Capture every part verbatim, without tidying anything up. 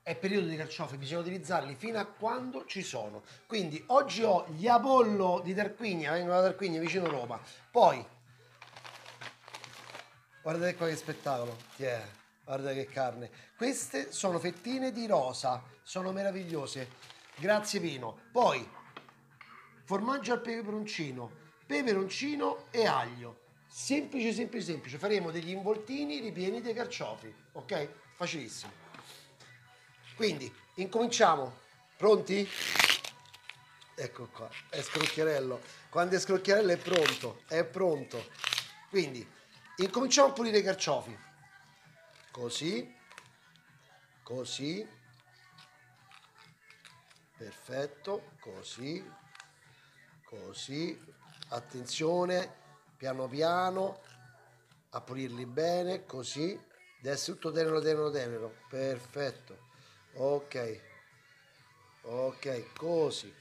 è periodo di carciofi, bisogna utilizzarli fino a quando ci sono. Quindi oggi ho gli Apollo di Tarquinia, vengono da Tarquinia vicino Roma. Poi guardate qua che spettacolo, yeah, guarda che carne. Queste sono fettine di rosa, sono meravigliose. Grazie Pino. Poi formaggio al peperoncino, peperoncino e aglio. Semplice, semplice, semplice. Faremo degli involtini ripieni dei carciofi, ok? Facilissimo. Quindi incominciamo. Pronti? Ecco qua, è scrocchiarello. Quando è scrocchiarello è pronto, è pronto. Quindi incominciamo a pulire i carciofi. Così, così, perfetto, così, così. Attenzione, piano piano a pulirli bene, così. Deve essere tutto tenero, tenero, tenero. Perfetto. Ok, ok, così.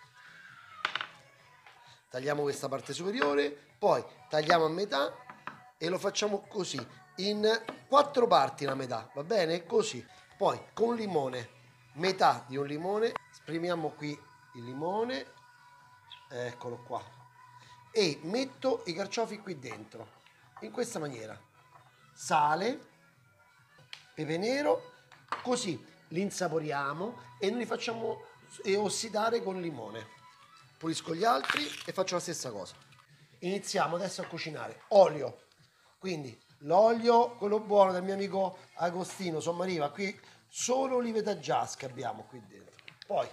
Tagliamo questa parte superiore, poi tagliamo a metà e lo facciamo così, in quattro parti la metà, va bene? Così. Poi con limone, metà di un limone, spremiamo qui il limone, eccolo qua, e metto i carciofi qui dentro, in questa maniera. Sale, pepe nero, così li insaporiamo e noi li facciamo ossidare con limone. Pulisco gli altri e faccio la stessa cosa. Iniziamo adesso a cucinare. Olio, quindi l'olio, quello buono del mio amico Agostino Sommariva, qui solo olive taggiasche abbiamo qui dentro. Poi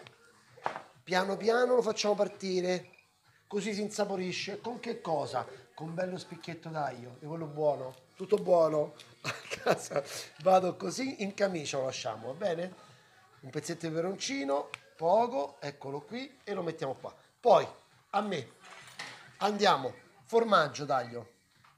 piano piano lo facciamo partire, così si insaporisce. Con che cosa? Con un bello spicchietto d'aglio, di quello buono, tutto buono. A casa vado così, in camicia lo lasciamo, va bene? Un pezzetto di peperoncino, poco, eccolo qui, e lo mettiamo qua. Poi a me andiamo, formaggio d'aglio,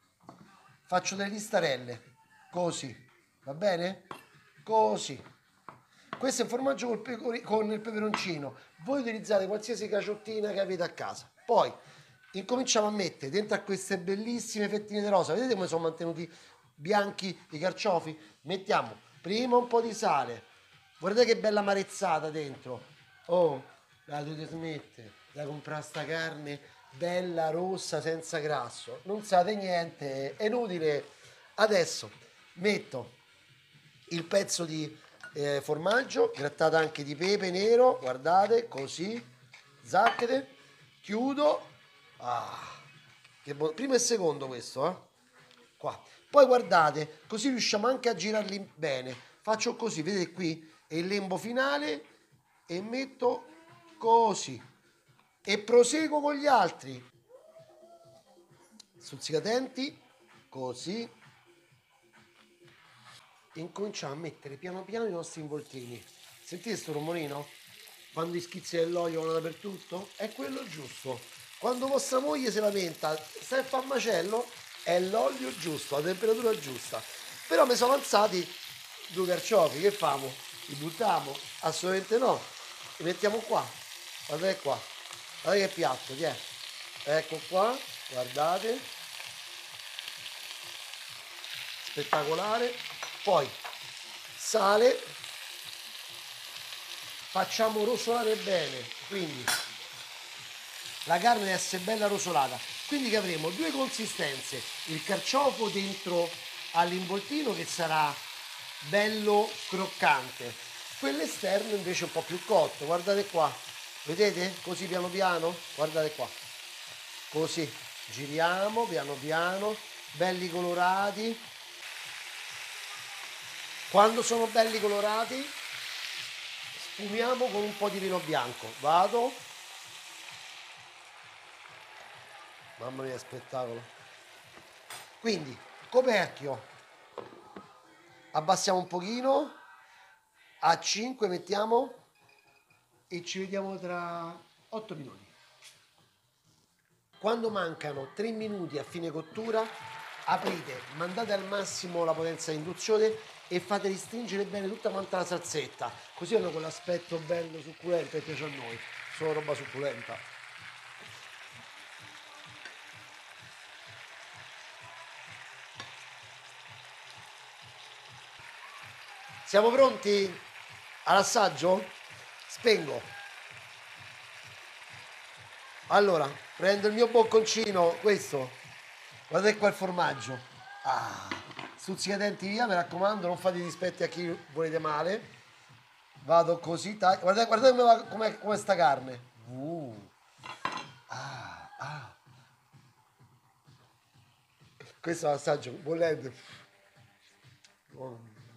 faccio delle listarelle, così, va bene? Così. Questo è il formaggio col pecori- con il peperoncino. Voi utilizzate qualsiasi caciottina che avete a casa. Poi incominciamo a mettere dentro a queste bellissime fettine di rosa. Vedete come sono mantenuti bianchi i carciofi? Mettiamo prima un po' di sale. Guardate che bella amarezzata dentro. Oh, la dovete smettere da comprare sta carne bella rossa senza grasso. Non sapete niente, è inutile. Adesso metto il pezzo di eh, formaggio, grattato anche di pepe nero, guardate, così, zacchete, chiudo, ah, che buono, primo e secondo questo, eh, qua. Poi guardate, così riusciamo anche a girarli bene, faccio così, vedete qui, è il lembo finale e metto così e proseguo con gli altri, stuzzicadenti, così. Incominciamo a mettere piano piano i nostri involtini. Sentite sto rumorino? Quando i schizzi dell'olio vanno dappertutto? È quello giusto. Quando vostra moglie si lamenta, stai a fare macello, è l'olio giusto, la temperatura giusta. Però mi sono alzati due carciofi, che famo? Li buttiamo? Assolutamente no. Li mettiamo qua. Guardate qua. Guardate che piatto, chi è? Ecco qua, guardate. Spettacolare. Poi sale, facciamo rosolare bene, quindi la carne deve essere bella rosolata, quindi che avremo due consistenze, il carciofo dentro all'involtino che sarà bello croccante, quello esterno invece un po' più cotto. Guardate qua, vedete? Così piano piano, guardate qua, così giriamo piano piano, belli colorati. Quando sono belli colorati sfumiamo con un po' di vino bianco. Vado. Mamma mia, spettacolo. Quindi, coperchio. Abbassiamo un pochino. A cinque mettiamo. E ci vediamo tra otto minuti. Quando mancano tre minuti a fine cottura, aprite, mandate al massimo la potenza di induzione e fate ristringere bene tutta quanta la salsetta, così hanno quell'aspetto bello succulento che piace a noi, solo roba succulenta. Siamo pronti? All'assaggio spengo. Allora, prendo il mio bocconcino, questo. Guardate qua il formaggio. Ah, stuzzica i denti via, mi raccomando, non fate dispetti a chi volete male. Vado così, taglio. Guardate, guardate come, va- com'è, com'è sta carne. Uh. Ah, ah. Questo è l'assaggio bollente. Oh.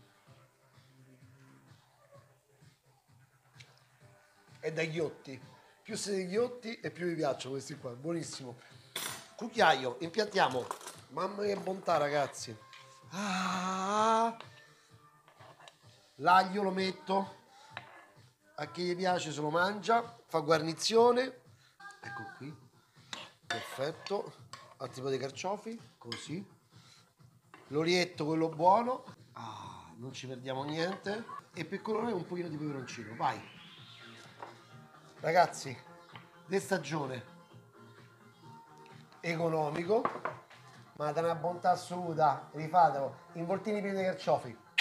È da ghiotti. Più siete ghiotti e più vi piacciono questi qua. Buonissimo. Cucchiaio, impiattiamo. Mamma che bontà, ragazzi. Ah. L'aglio lo metto. A chi gli piace se lo mangia. Fa guarnizione. Ecco qui. Perfetto. Al tipo dei carciofi. Così. L'olietto, quello buono. Ah, non ci perdiamo niente. E per colorare un pochino di peperoncino. Vai. Ragazzi, di stagione. Economico. Ma da una bontà assoluta. Rifatelo. Involtini pieni di carciofi.